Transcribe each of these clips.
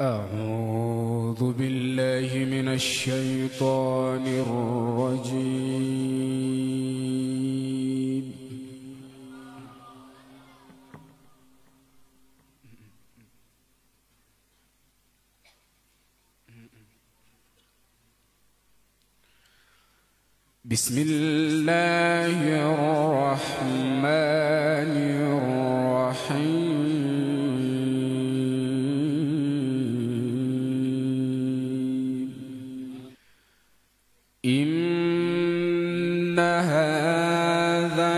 أعوذ بالله من الشيطان الرجيم. بسم الله الرحمن الرحيم. إن هذا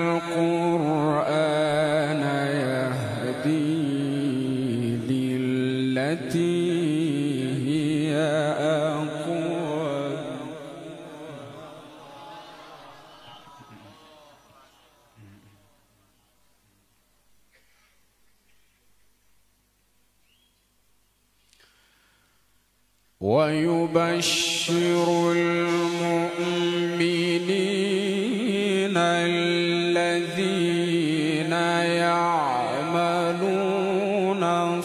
القرآن يهدي للتي هي أقوم. ويبشر المؤمنين الذين يعملون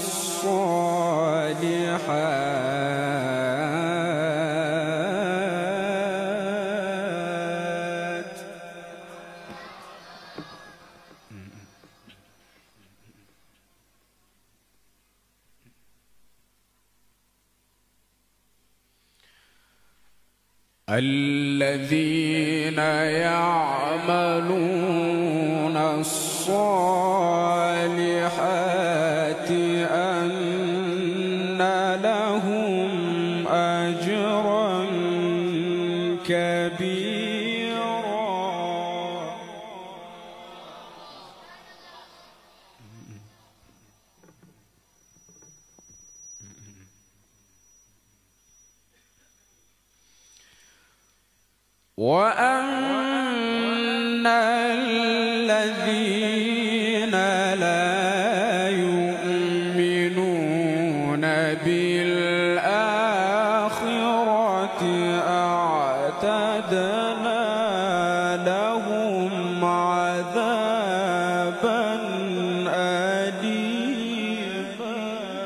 الصالحات الذين يعملون الصالحات أن لهم أجرا كبيرا. وأن الذين لا يؤمنون بالآخرة أعتدنا لهم عذابا أليما.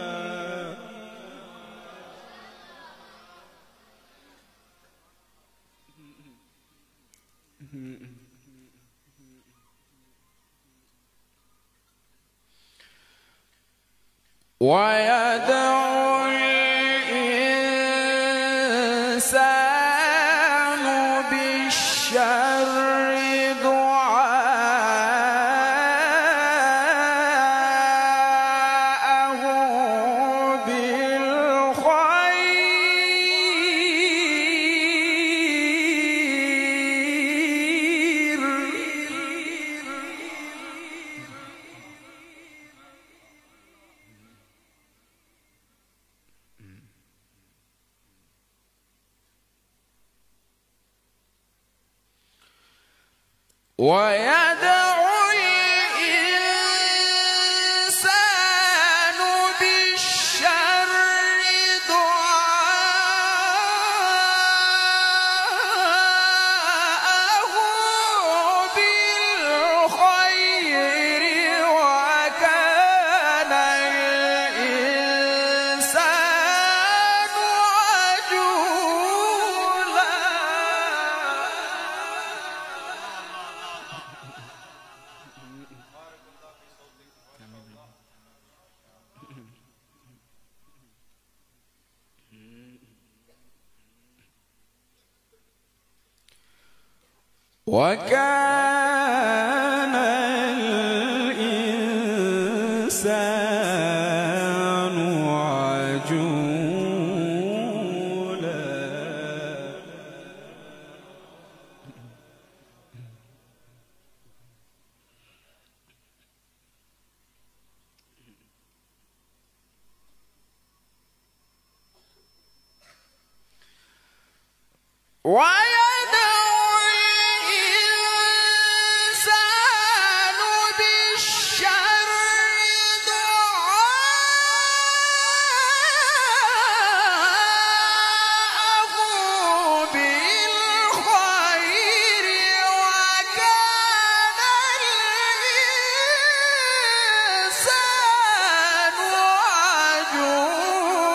ويدعو الإنسان بالشر دعاءه بالخير. ويدعو الإنسان بالشر دعاءه بالخير وكان الإنسان عجولا. وكان الإنسان عجولا. ويدعو الإنسان بالشر دعاءه بالخير وكان الإنسان عجولا.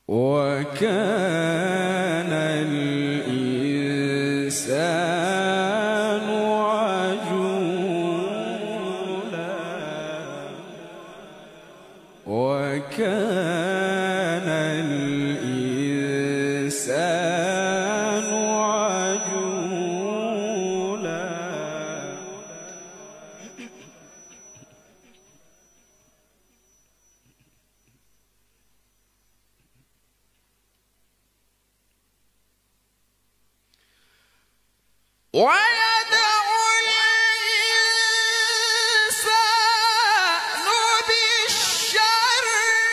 وكان الإنسان عجولا وكان الإنسان عجولا ويدعو الإنسان بالشر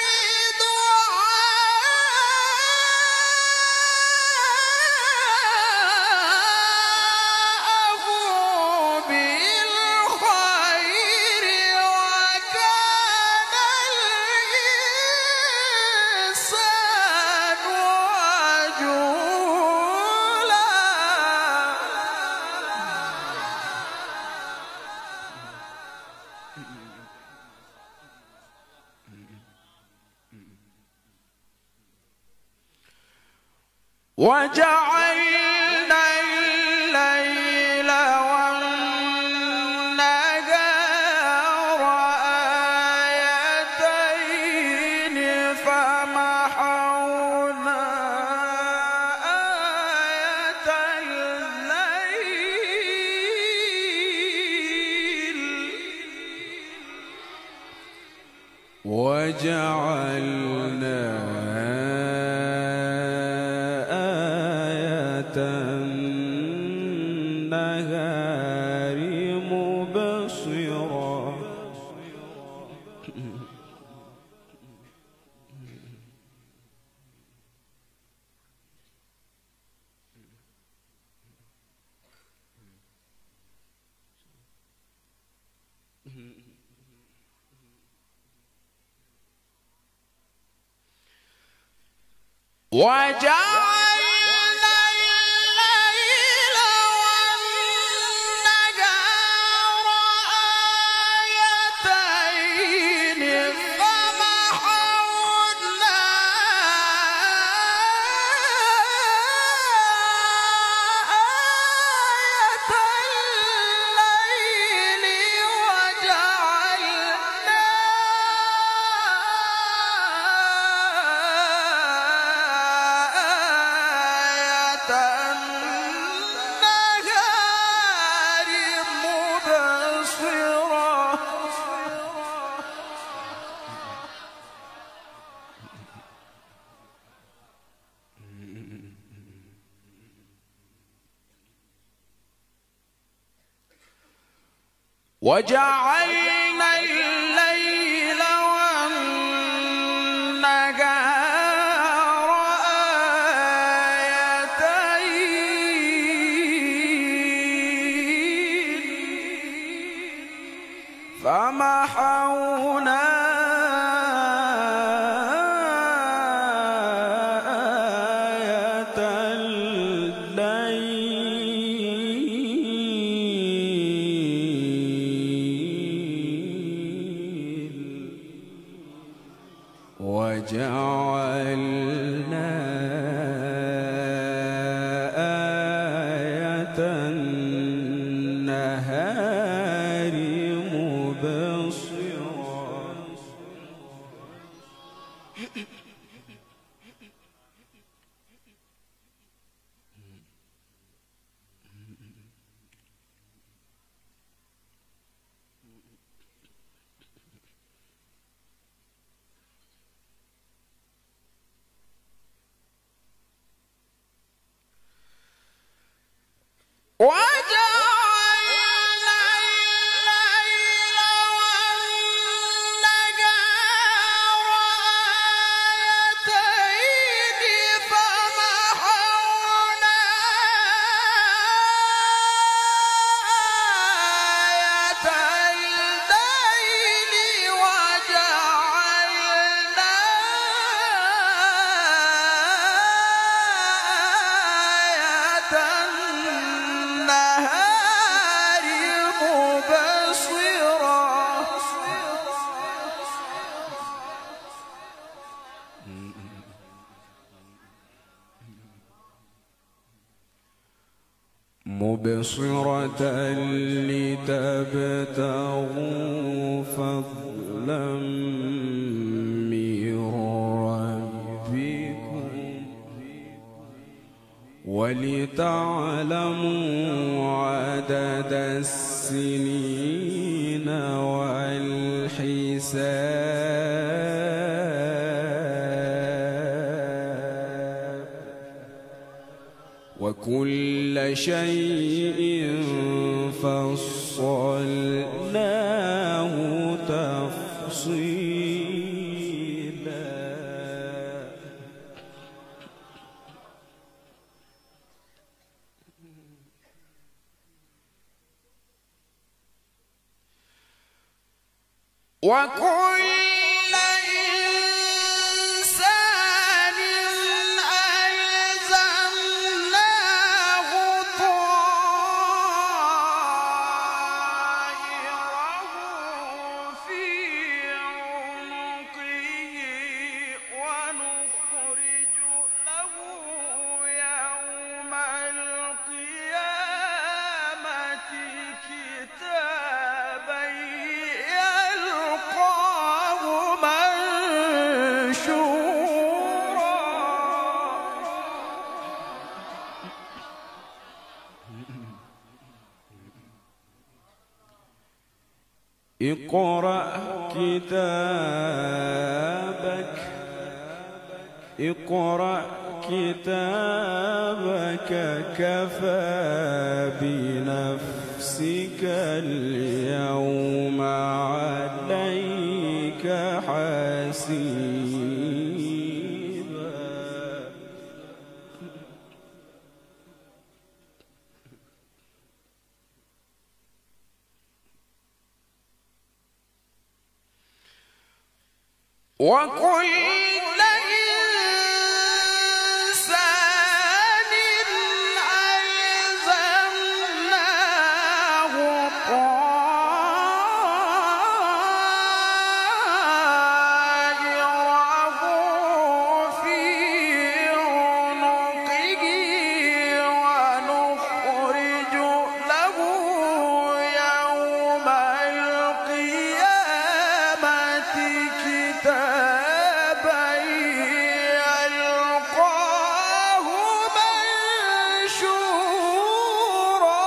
دعاءه بالخير وكان الإنسان عجولا وجعلنا الليل والنهار آيتين فمحونا آية الليل وجعلنا آية النهار مبصرا وجعلنا الليل والنهار آيتين فمحونا آية الليل وجعلنا وجعلنا الليل والنهار آيتين فمحونا آية الليل وجعلنا آية النهار مبصرا وجعلنا الليل والنهار آيتين فمحونا آية الليل وجعلنا آية النهار مبصرا مبصرة لتبتغوا فضلا من ربكم ولتعلموا عدد السنين والحساب وكل شيء فصلناه تفصيلا. وكل إنسان ألزمناه طائره في عنقه ونخرج له يوم القيامة كتابا يلقاه منشورا. اقرأ كتابك اقرأ كتابك كفى بنفسك اليوم عليك حسيبا. وكل إنسان ألزمناه طائره في عنقه ونخرج له يوم القيامة كتابا يلقاه منشورا.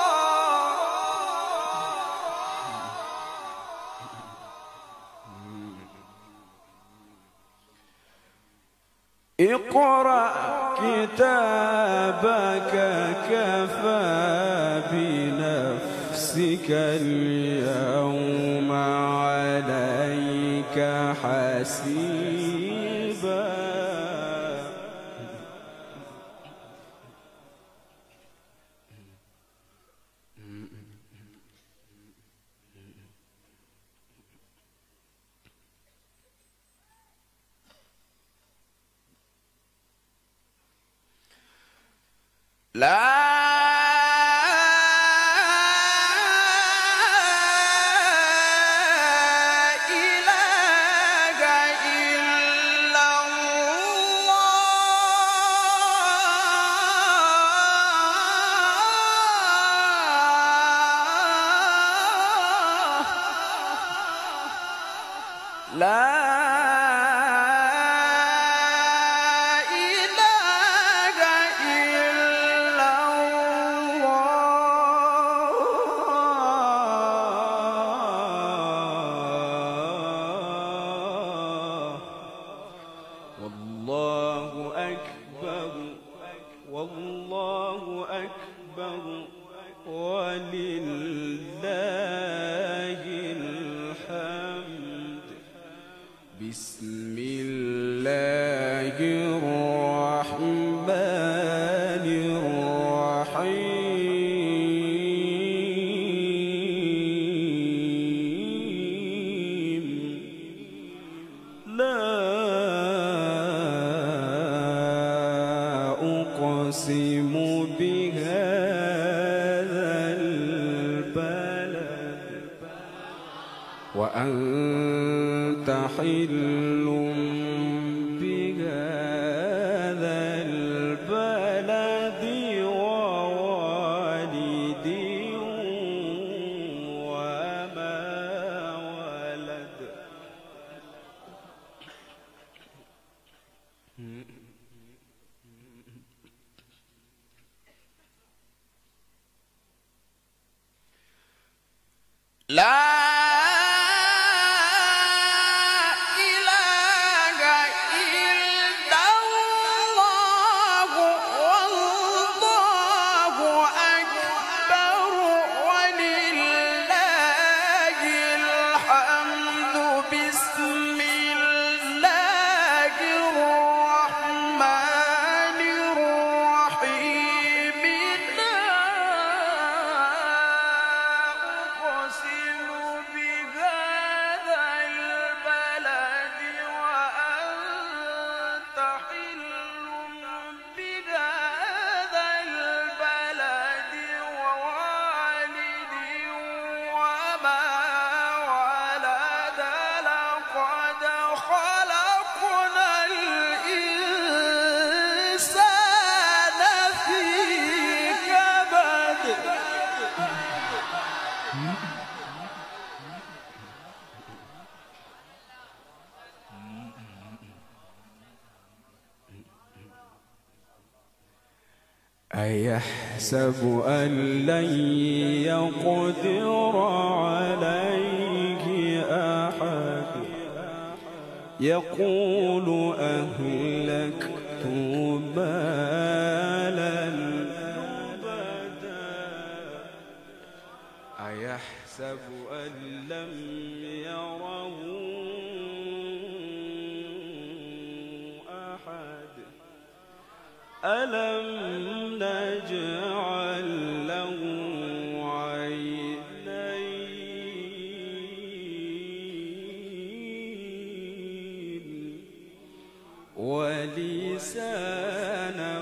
اقرأ كتابك كفى بنفسك اليوم عليك حسيبا. لا إله إلا الله. لا والله أكبر والله أكبر ولله الحمد. بسم الله الرحمن الرحيم. لا أقسم بهذا البلد وأنت حل بهذا البلد ووالد لا أيحسب أن لن يقدر عليه أحد يقول أهلكت مالا لبدا أيحسب أن لم يره أحد ألم نجعل له عينين ولسانا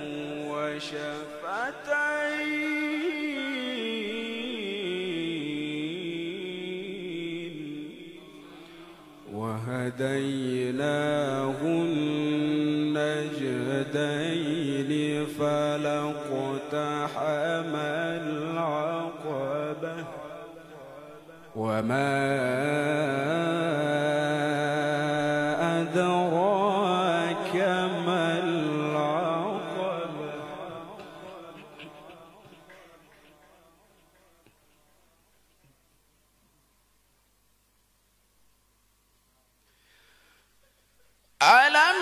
وشفتين وهديناه النجدين فلاقتحم العقبة وما أدراك ما العقبة ألم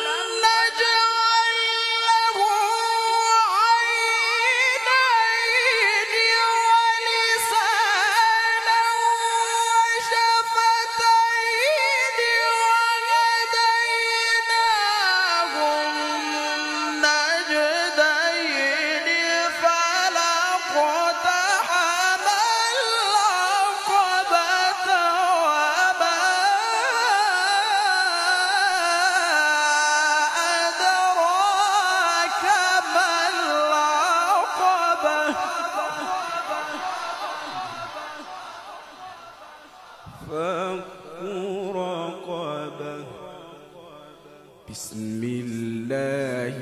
بسم الله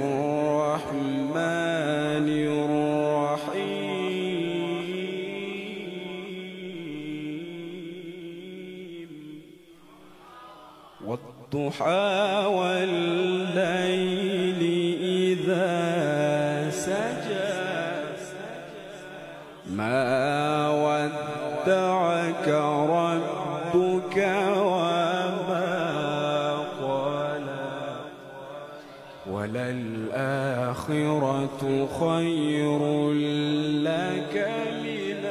الرحمن الرحيم والضحى والليل إذا سجى ما ودعك ربك وللآخرة خير لك من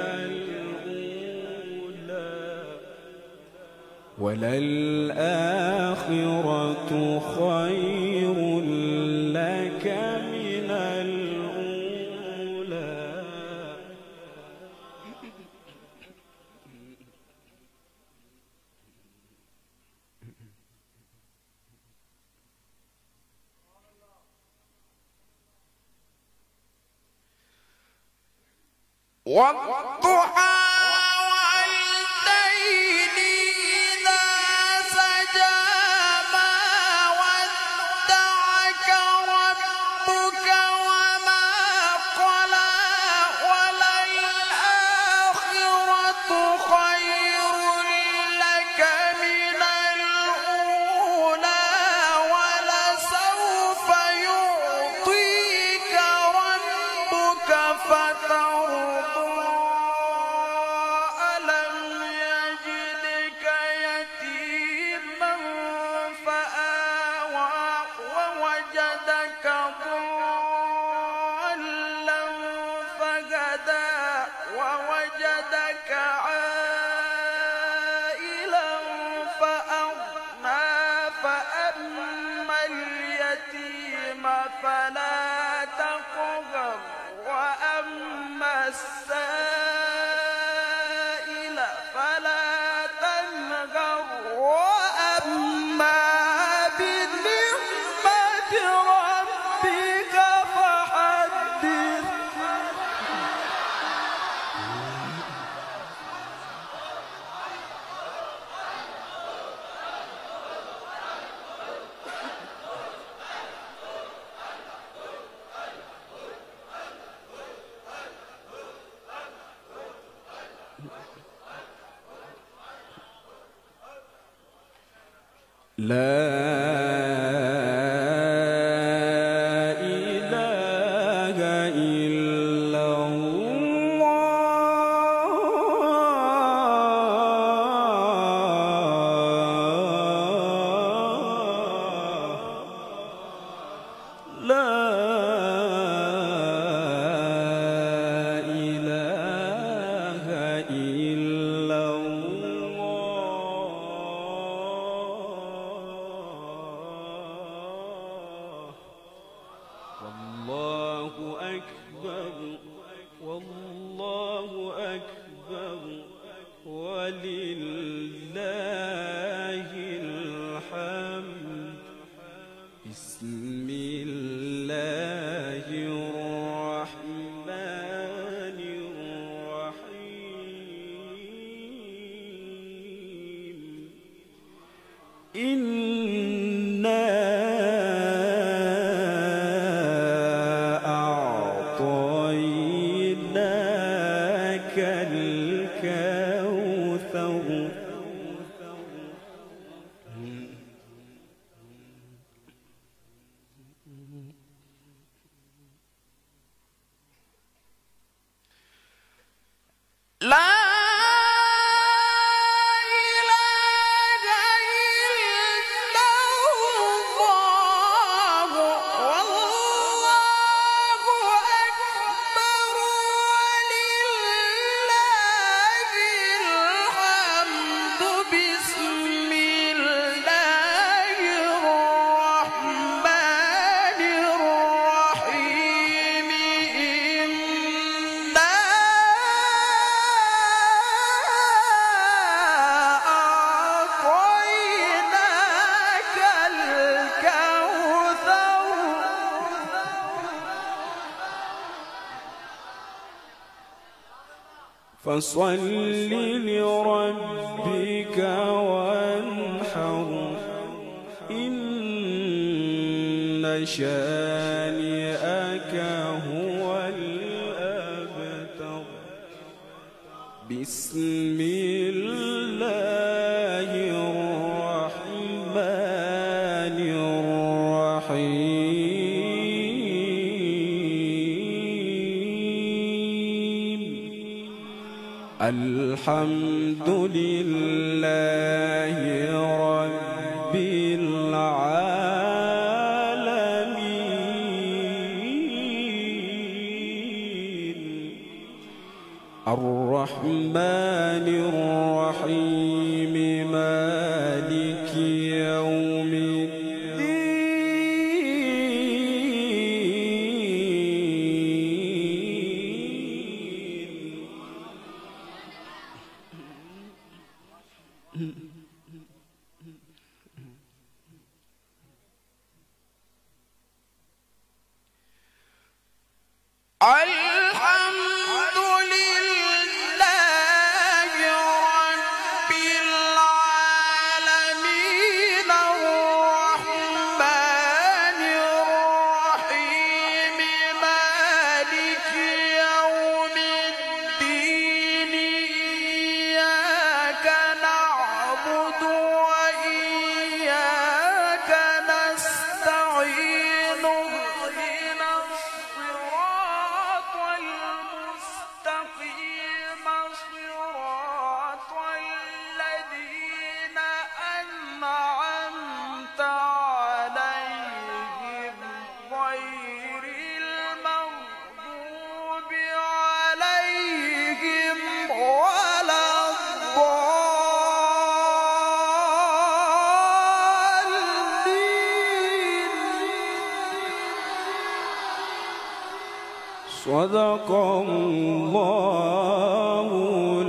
الأولى وللآخرة خير لك من الأولى والضحى والليل إذا سجى ما ودعك ربك وما قلى وللآخرة خير لك من الأولى ولسوف اليتيم فلا تقهر وأما السائل فلا تنهر وأما بنعمة ربك فحدث. لا إله إلا الله. لا إله إلا والله أكبر والله أكبر ولله الحمد. بسم الله الرحمن الرحيم. إنا أعطيناك الكوثر. لا فصل لربك وانحر. إن شانئك هو الأبتر. بسم الله الرحمن الرحيم. الحمد لله رب العالمين. الرحمن الرحيم مالك يوم الحمد لله رب العالمين. صدق الله